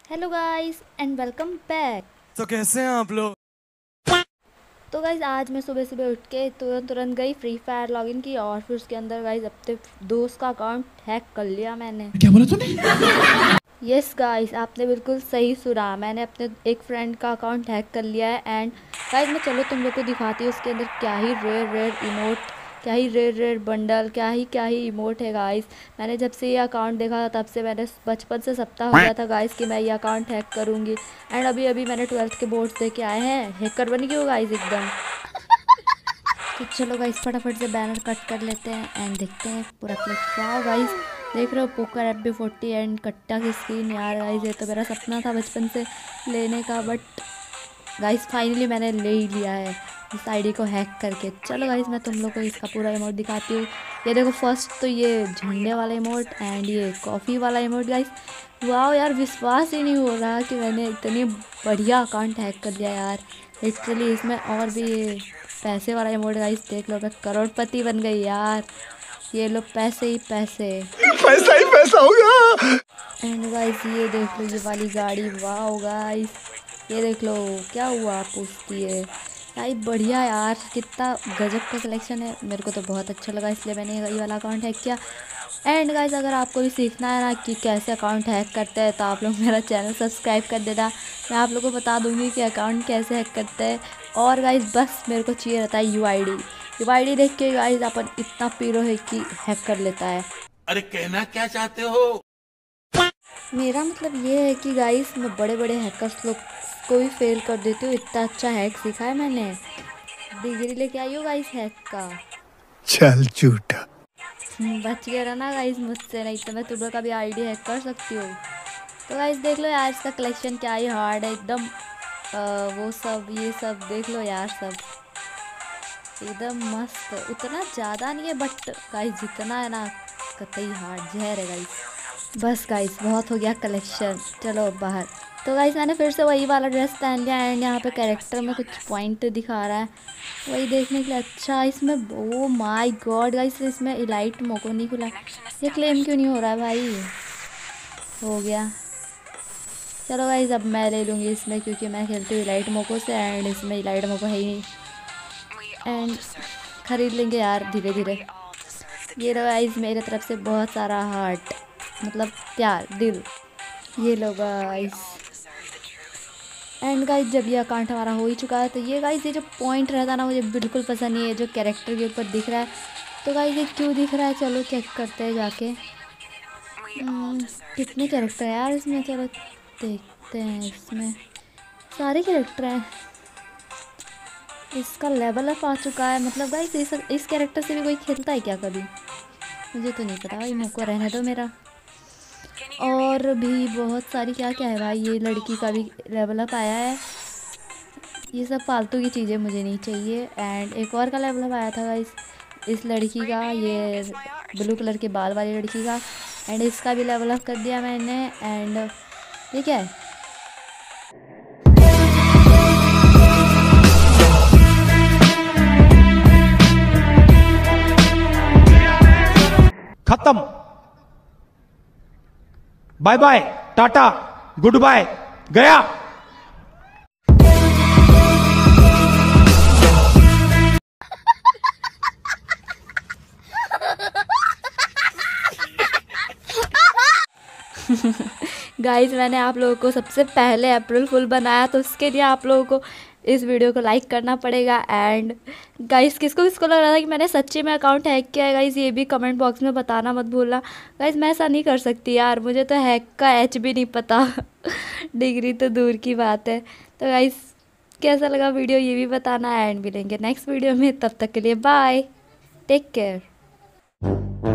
Hello guys and welcome back. तो कैसे हैं आप लोग। तो गाइस आज मैं सुबह सुबह उठ के तुरंत गई फ्री फायर लॉगिन की और फिर उसके अंदर गाइस अपने दोस्त का अकाउंट हैक कर लिया मैंने। क्या बोला तूने? यस गाइस आपने बिल्कुल सही सुना, मैंने अपने एक फ्रेंड का अकाउंट हैक कर लिया है। एंड गाइस मैं चलो तुम लोग को दिखाती हूँ उसके अंदर क्या ही रेयर इमोट, क्या ही रेयर बंडल, क्या ही इमोट है गाइस। मैंने जब से ये अकाउंट देखा था तब से मैंने बचपन से सपना हो गया था गाइस कि मैं ये अकाउंट हैक करूँगी। एंड अभी अभी मैंने 12th के बोर्ड्स दे के आए हैं, हैकर बन गई हो गाइस एकदम। तो चलो गाइस फटाफट से बैनर कट कर लेते हैं एंड देखते हैं पूरा क्लिप। वाह गाइस देख रहे हो पोकर MP40 एंड कट्टा की स्क्रीन। यार गाइस ये तो मेरा सपना था बचपन से लेने का, बट गाइस फाइनली मैंने ले ही लिया है इस आईडी को हैक करके। चलो गाइस मैं तुम लोग को इसका पूरा इमोट दिखाती हूँ। ये देखो फर्स्ट तो ये झंडे वाला इमोट एंड ये कॉफ़ी वाला इमोट गाइस। वाह यार विश्वास ही नहीं हो रहा कि मैंने इतनी बढ़िया अकाउंट हैक कर लिया यार लिटरली। इसमें और भी ये पैसे वाला इमोट गाइस देख लो, मैं करोड़पति बन गई यार। ये लो पैसे ही पैसे, पैसा ही पैसा होगा। एंड गाइस ये देख लो ये वाली गाड़ी। वाह गाइस ये देख लो क्या हुआ पूछती है भाई। बढ़िया यार कितना गजब का कलेक्शन है, मेरे को तो बहुत अच्छा लगा इसलिए मैंने ये वाला अकाउंट हैक किया। एंड गाइस अगर आपको भी सीखना है ना कि कैसे अकाउंट हैक करते हैं तो आप लोग मेरा चैनल सब्सक्राइब कर देना, मैं आप लोगों को बता दूंगी कि अकाउंट कैसे हैक करते हैं। और गाइस बस मेरे को चाहिए रहता है यूआईडी देख के गाइस अपन इतना पीरो है कि हैक कर लेता है। अरे कहना क्या चाहते हो? मेरा मतलब ये है कि गाइस मैं बड़े बड़े हैकर्स लोग को भी फेल कर देती हूँ, इतना अच्छा हैक सीखा है मैंने। डिग्री लेके आई हो गाइस हैक का। चल झूठा। बच गया रहा ना गाइस मुझसे, नहीं तो मैं तुम लोग का भी आईडी हैक कर सकती हूँ। तो गाइस देख लो यार इसका कलेक्शन क्या ही हार्ड है एकदम। वो सब ये सब देख लो यार, सब एकदम मस्त। उतना ज़्यादा नहीं है बट गाइस जितना है ना कतई हार्ड जहर है गाइस। बस गाइस बहुत हो गया कलेक्शन, चलो अब बाहर। तो गाइस मैंने फिर से वही वाला ड्रेस पहन लिया एंड यहाँ पे कैरेक्टर में कुछ पॉइंट दिखा रहा है वही देखने के लिए। अच्छा इसमें ओ माय गॉड गाइस इसमें इलाइट मोको नहीं खुला, ये क्लेम क्यों नहीं हो रहा है भाई। हो गया चलो गाइस अब मैं ले लूँगी इसमें क्योंकि मैं खेलती हूँ इलाइट मोको से एंड इसमें इलाइट मोको है ही नहीं। एंड ख़रीद लेंगे यार धीरे धीरे। ये लो गाइस मेरे तरफ से बहुत सारा हार्ट मतलब प्यार दिल, ये लो गाइस। एंड गाइस जब ये अकाउंट हमारा हो ही चुका है तो ये गाइस ये जो पॉइंट रहता है ना मुझे बिल्कुल पसंद नहीं है जो कैरेक्टर के ऊपर दिख रहा है। तो गाइस ये क्यों दिख रहा है चलो चेक करते हैं जाके। कितने कैरेक्टर है यार इसमें, चलो देखते हैं। इसमें सारे कैरेक्टर हैं। इसका लेवल अप आ चुका है, मतलब गाइस इस कैरेक्टर से भी कोई खेलता है क्या कभी, मुझे तो नहीं पता भाई, मेरे को रहने दो मेरा। और भी बहुत सारी क्या क्या है भाई, ये लड़की का भी लेवल अप आया है। ये सब फालतू की चीज़ें मुझे नहीं चाहिए। एंड एक और का लेवल अप आया था गाइस इस लड़की का, ये ब्लू कलर के बाल वाली लड़की का। एंड इसका भी लेवल अप कर दिया मैंने। एंड ये क्या है, खत्म, bye bye tata goodbye गया। गाइस मैंने आप लोगों को सबसे पहले अप्रैल फुल बनाया तो उसके लिए आप लोगों को इस वीडियो को लाइक करना पड़ेगा। एंड गाइस किसको किसको लग रहा था कि मैंने सच्ची में अकाउंट हैक किया है गाइस ये भी कमेंट बॉक्स में बताना मत भूलना। गाइस मैं ऐसा नहीं कर सकती यार, मुझे तो हैक का एच भी नहीं पता डिग्री तो दूर की बात है। तो गाइस कैसा लगा वीडियो ये भी बताना एंड मिलेंगे नेक्स्ट वीडियो में, तब तक के लिए बाय, टेक केयर।